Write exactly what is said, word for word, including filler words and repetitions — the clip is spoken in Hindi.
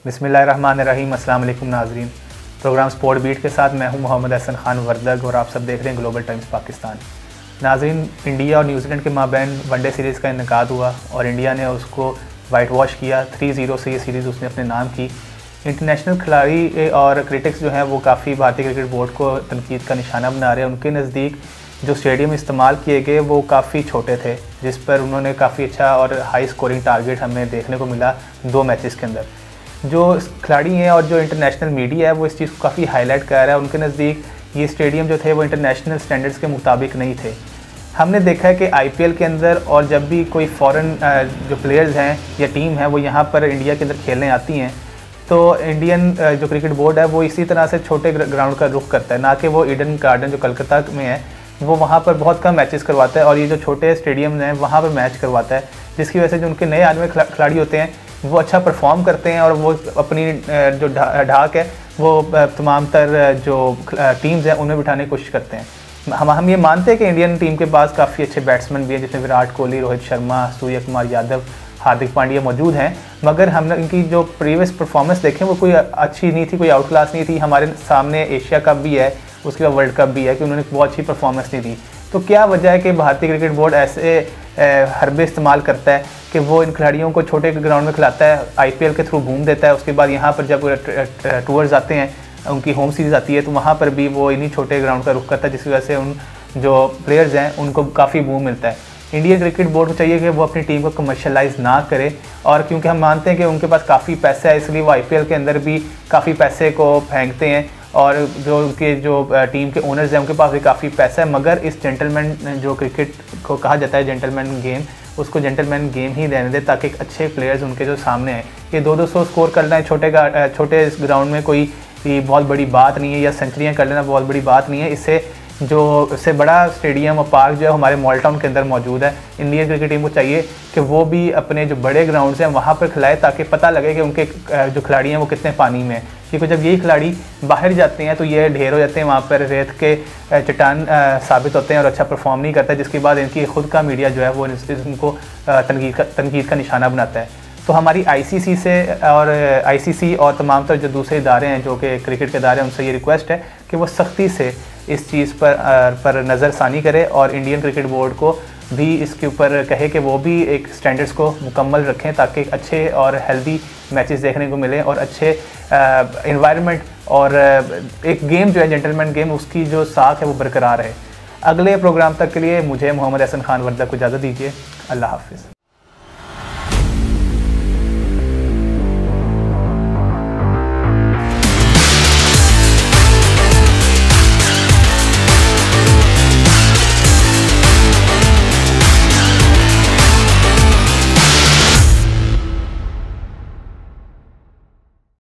बिस्मिल्लाहिर्रहमानिर्रहीम। अस्सलाम वालेकुम नाज़रीन। प्रोग्राम स्पोर्ट बीट के साथ मैं हूं मोहम्मद हसन खान वर्दक और आप सब देख रहे हैं ग्लोबल टाइम्स पाकिस्तान। नाज़रीन, इंडिया और न्यूजीलैंड के माबैन वनडे सीरीज़ का इनेकाद हुआ और इंडिया ने उसको वाइट वॉश किया। थ्री ज़ीरो से ये सीरीज़ उसने अपने नाम की। इंटरनेशनल खिलाड़ी और क्रिटिक्स जो हैं वो काफ़ी भारतीय क्रिकेट बोर्ड को तनकीद का निशाना बना रहे हैं। उनके नज़दीक जो स्टेडियम इस्तेमाल किए गए वो काफ़ी छोटे थे, जिस पर उन्होंने काफ़ी अच्छा और हाई स्कोरिंग टारगेट हमें देखने को मिला दो मैचेस के अंदर। जो खिलाड़ी हैं और जो इंटरनेशनल मीडिया है वो इस चीज़ को काफ़ी हाईलाइट कर रहा है। उनके नज़दीक ये स्टेडियम जो थे वो इंटरनेशनल स्टैंडर्ड्स के मुताबिक नहीं थे। हमने देखा है कि आईपीएल के अंदर और जब भी कोई फॉरेन जो प्लेयर्स हैं या टीम है वो यहाँ पर इंडिया के अंदर खेलने आती हैं तो इंडियन जो क्रिकेट बोर्ड है वो इसी तरह से छोटे ग्राउंड का रुख करता है, ना कि वो ईडन गार्डन जो कलकत्ता में है वो वहाँ पर बहुत कम मैचेस करवाता है और ये जो छोटे स्टेडियम हैं वहाँ पर मैच करवाता है, जिसकी वजह से जो उनके नए आदमी खिलाड़ी होते हैं वो अच्छा परफॉर्म करते हैं और वो अपनी जो ढाक है वो तमाम तर जो टीम्स हैं उनमें बिठाने की कोशिश करते हैं। हम हम ये मानते हैं कि इंडियन टीम के पास काफ़ी अच्छे बैट्समैन भी हैं, जिसमें विराट कोहली, रोहित शर्मा, सूर्य कुमार यादव, हार्दिक पांड्या मौजूद हैं, मगर हमने इनकी जो प्रीवियस परफॉर्मेंस देखें वो कोई अच्छी नहीं थी, कोई आउट क्लास नहीं थी। हमारे सामने एशिया कप भी है, उसके बाद वर्ल्ड कप भी है कि उन्होंने बहुत अच्छी परफॉर्मेंस नहीं दी। तो क्या वजह है कि भारतीय क्रिकेट बोर्ड ऐसे हरबे इस्तेमाल करता है कि वो इन खिलाड़ियों को छोटे ग्राउंड में खिलाता है, आईपीएल के थ्रू घूम देता है, उसके बाद यहाँ पर जब टूर्स आते हैं, उनकी होम सीरीज़ आती है तो वहाँ पर भी वो इन्हीं छोटे ग्राउंड का रुख करता है, जिसकी वजह से उन जो प्लेयर्स हैं उनको काफ़ी बूम मिलता है। इंडियन क्रिकेट बोर्ड को चाहिए कि वो अपनी टीम को कमर्शलाइज ना करे, और क्योंकि हम मानते हैं कि उनके पास काफ़ी पैसा है इसलिए वो आईपीएल के अंदर भी काफ़ी पैसे को फेंकते हैं और जो उनके जो टीम के ओनर्स हैं उनके पास भी काफ़ी पैसा है। मगर इस जेंटलमैन जो क्रिकेट को कहा जाता है जेंटलमैन गेम, उसको जेंटलमैन गेम ही रहने दे ताकि अच्छे प्लेयर्स उनके जो सामने हैं। ये दो दो सौ स्कोर करना है छोटे छोटे इस ग्राउंड में कोई बहुत बड़ी बात नहीं है, या सेंचुरियाँ कर लेना बहुत बड़ी बात नहीं है। इससे जो इससे बड़ा स्टेडियम और पार्क जो है हमारे मॉल टाउन के अंदर मौजूद है। इंडियन क्रिकेट टीम को चाहिए कि वो भी अपने जो बड़े ग्राउंड्स हैं वहाँ पर खिलाए ताकि पता लगे कि उनके जो खिलाड़ी हैं वो कितने पानी में हैं, क्योंकि जब यही खिलाड़ी बाहर जाते हैं तो ये ढेर हो जाते हैं, वहाँ पर रेत के चट्टान साबित होते हैं और अच्छा परफॉर्म नहीं करता, जिसके बाद इनकी खुद का मीडिया जो है वो इनको तनकीद का तनकीद का निशाना बनाता है। तो हमारी आईसीसी से और आईसीसी और तमाम तर जो दूसरे इदारे हैं जो कि क्रिकेट के इदारे हैं उनसे ये रिक्वेस्ट है कि वो सख्ती से इस चीज़ पर पर नज़रसानी करे और इंडियन क्रिकेट बोर्ड को भी इसके ऊपर कहे कि वो भी एक स्टैंडर्ड्स को मुकम्मल रखें ताकि अच्छे और हेल्दी मैचेस देखने को मिलें और अच्छे एनवायरनमेंट और एक गेम जो है जेंटलमैन गेम उसकी जो साख है वो बरकरार है। अगले प्रोग्राम तक के लिए मुझे मोहम्मद हसन खान वर्दक को इजाज़त दीजिए। अल्लाह हाफ़िज़।